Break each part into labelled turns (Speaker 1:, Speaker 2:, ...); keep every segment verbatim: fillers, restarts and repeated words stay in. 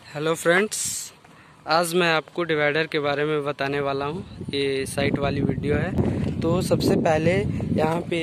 Speaker 1: Hello friends, आज मैं आपको डिवाइडर के बारे में बताने वाला हूँ। ये साइट वाली वीडियो है। तो सबसे पहले यहाँ पे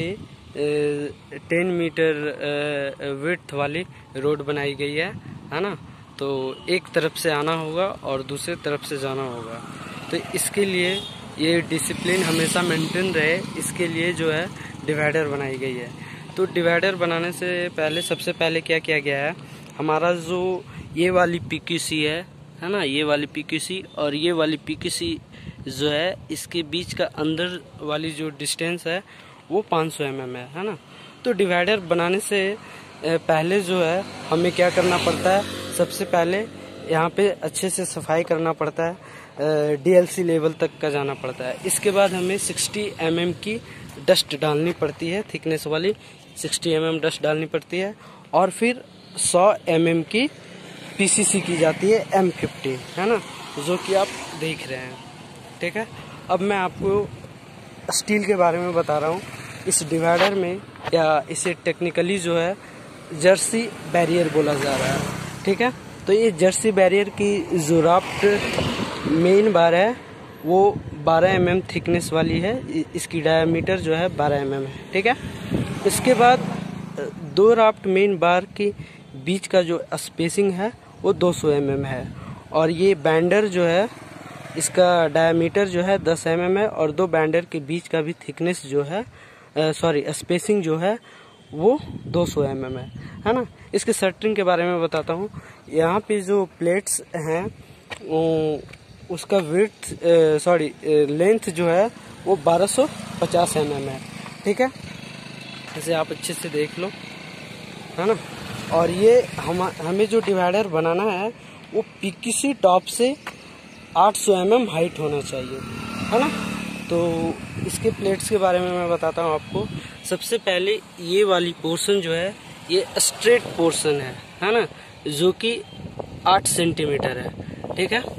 Speaker 1: टेन मीटर विड्थ वाली रोड बनाई गई है है ना। तो एक तरफ से आना होगा और दूसरे तरफ से जाना होगा। तो इसके लिए ये डिसिप्लिन हमेशा मेंटेन रहे, इसके लिए जो है डिवाइडर बनाई गई है। तो डिवाइडर बनाने से पहले सबसे पहले क्या किया गया है, हमारा जो ये वाली पीक्यूसी है है ना, ये वाली पीक्यूसी और ये वाली पीक्यूसी जो है, इसके बीच का अंदर वाली जो डिस्टेंस है वो पाँच सौ एम एम है है ना। तो डिवाइडर बनाने से पहले जो है हमें क्या करना पड़ता है, सबसे पहले यहाँ पे अच्छे से सफाई करना पड़ता है, डी एल सी लेवल तक का जाना पड़ता है। इसके बाद हमें साठ एम एम की डस्ट डालनी पड़ती है, थिकनेस वाली साठ एम एम डस्ट डालनी पड़ती है। और फिर सौ एम एम की पी सी सी की जाती है, एम फिफ्टी है ना, जो कि आप देख रहे हैं। ठीक है, अब मैं आपको स्टील के बारे में बता रहा हूँ। इस डिवाइडर में, या इसे टेक्निकली जो है जर्सी बैरियर बोला जा रहा है। ठीक है, तो ये जर्सी बैरियर की जो राफ्ट मेन बार है वो बारह एम एम थिकनेस वाली है। इसकी डायमीटर जो है बारह एम एम है। ठीक है, इसके बाद दो राफ्ट मेन बार की बीच का जो स्पेसिंग है वो दो सौ एम एम है। और ये बैंडर जो है, इसका डायमीटर जो है दस एम एम है। और दो बैंडर के बीच का भी थिकनेस जो है, सॉरी स्पेसिंग जो है वो दो सौ एम एम है है ना। इसके शटरिंग के बारे में बताता हूँ। यहाँ पे जो प्लेट्स हैं उसका विड्थ सॉरी लेंथ जो है वो बारह सौ पचास एम एम है। ठीक है, इसे आप अच्छे से देख लो है ना। और ये हम हमें जो डिवाइडर बनाना है वो पीक्यूसी टॉप से आठ सौ एम एम हाइट होना चाहिए है ना। तो इसके प्लेट्स के बारे में मैं बताता हूँ आपको। सबसे पहले ये वाली पोर्शन जो है ये स्ट्रेट पोर्शन है है ना, जो कि आठ सेंटीमीटर है। ठीक है,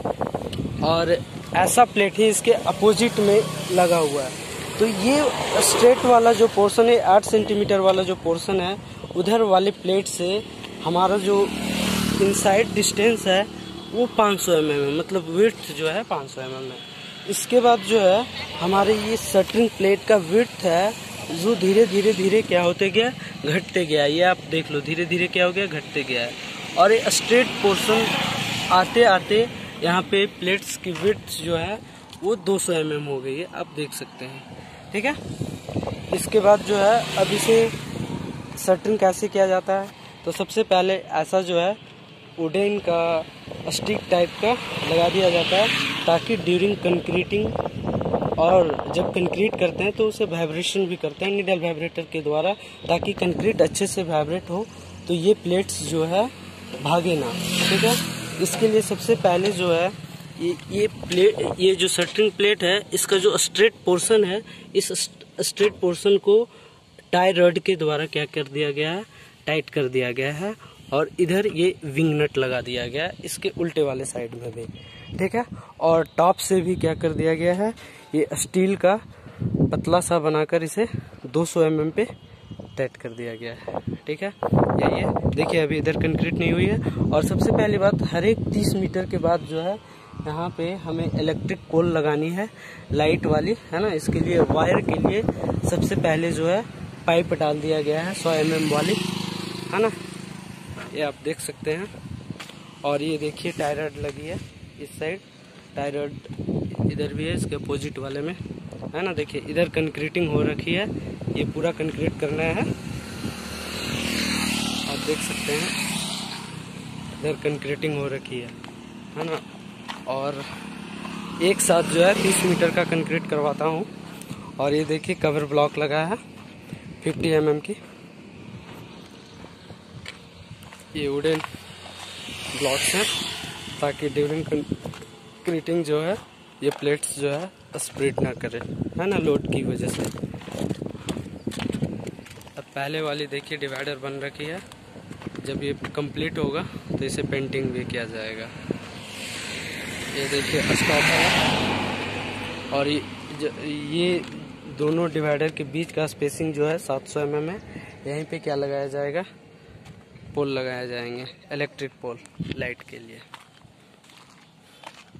Speaker 1: और ऐसा प्लेट ही इसके अपोजिट में लगा हुआ है। तो ये स्ट्रेट वाला जो पोर्शन है, आठ सेंटीमीटर वाला जो पोर्शन है, उधर वाले प्लेट से हमारा जो इनसाइड डिस्टेंस है वो पाँच सौ एम एम है, मतलब विड्थ जो है पाँच सौ एम एम है। इसके बाद जो है हमारे ये शटरिंग प्लेट का विड्थ है जो धीरे धीरे धीरे क्या होते गया, घटते गया। ये आप देख लो, धीरे धीरे क्या हो गया, घटते गया है। और ये स्ट्रेट पोर्शन आते आते यहाँ पे प्लेट्स की विड्थ जो है वो दो सौ एम एम हो गई है, आप देख सकते हैं। ठीक है, इसके बाद जो है अब इसे शटरिंग कैसे किया जाता है। तो सबसे पहले ऐसा जो है वुडन का स्टिक टाइप का लगा दिया जाता है, ताकि ड्यूरिंग कंक्रीटिंग और जब कंक्रीट करते हैं तो उसे वाइब्रेशन भी करते हैं नीडल वाइब्रेटर के द्वारा, ताकि कंक्रीट अच्छे से वाइब्रेट हो, तो ये प्लेट्स जो है भागे ना। ठीक है, इसके लिए सबसे पहले जो है ये ये प्लेट, ये जो शटरिंग प्लेट है, इसका जो स्ट्रेट पोर्शन है, इस स्ट्रेट पोर्शन को टाई रॉड के द्वारा क्या कर दिया गया है, टाइट कर दिया गया है। और इधर ये विंग नट लगा दिया गया है, इसके उल्टे वाले साइड में भी। ठीक है, और टॉप से भी क्या कर दिया गया है, ये स्टील का पतला सा बनाकर इसे दो सौ एम एम पे टाइट कर दिया गया है। ठीक है, यही है। देखिए अभी इधर कंक्रीट नहीं हुई है। और सबसे पहली बात, हर एक तीस मीटर के बाद जो है यहाँ पे हमें इलेक्ट्रिक पोल लगानी है, लाइट वाली है ना। इसके लिए वायर के लिए सबसे पहले जो है पाइप डाल दिया गया है सौ एम एम वाली है ना, ये आप देख सकते हैं। और ये देखिए टाई रॉड लगी है इस साइड, टाई रॉड इधर भी है इसके अपोजिट वाले में है ना। देखिए इधर कंक्रीटिंग हो रखी है, ये पूरा कंक्रीट करना है, आप देख सकते हैं इधर कंक्रीटिंग हो रखी है है ना। और एक साथ जो है तीस मीटर का कंक्रीट करवाता हूँ। और ये देखिए कवर ब्लॉक लगा है पचास एम एम की, ये वुडन ब्लॉक्स हैं, ताकि ड्यूरिंग कंक्रीटिंग जो है ये प्लेट्स जो है स्प्रेड ना करे है ना, लोड की वजह से। अब पहले वाली देखिए डिवाइडर बन रखी है, जब ये कंप्लीट होगा तो इसे पेंटिंग भी किया जाएगा। ये देखिए स्टॉप है। और ये ये दोनों डिवाइडर के बीच का स्पेसिंग जो है सात सौ एम एम है। यहीं पे क्या लगाया जाएगा, पोल लगाया जाएंगे, इलेक्ट्रिक पोल लाइट के लिए।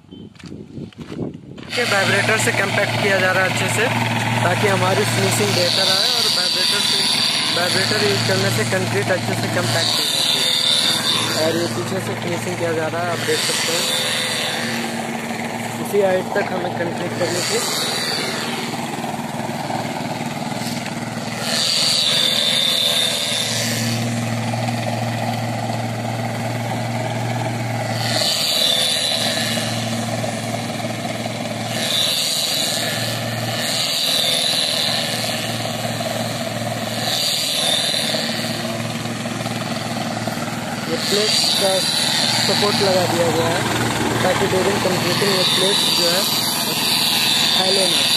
Speaker 1: के वाइब्रेटर से कंपैक्ट किया जा रहा है अच्छे से, ताकि हमारी फिनिशिंग बेहतर आए। और वाइब्रेटर से वाइब्रेटर यूज करने से कंक्रीट अच्छे से कंपैक्ट हो जाती है। और ये पीछे से फिनिशिंग किया जा रहा है, आप देख सकते हैं। इसी हाइट तक हमें कंक्रीट करनी थी। ये प्लेट का सपोर्ट लगा दिया गया है, ताकि बेरिंग कंक्रीटिंग में प्लेट जो है फैले ना।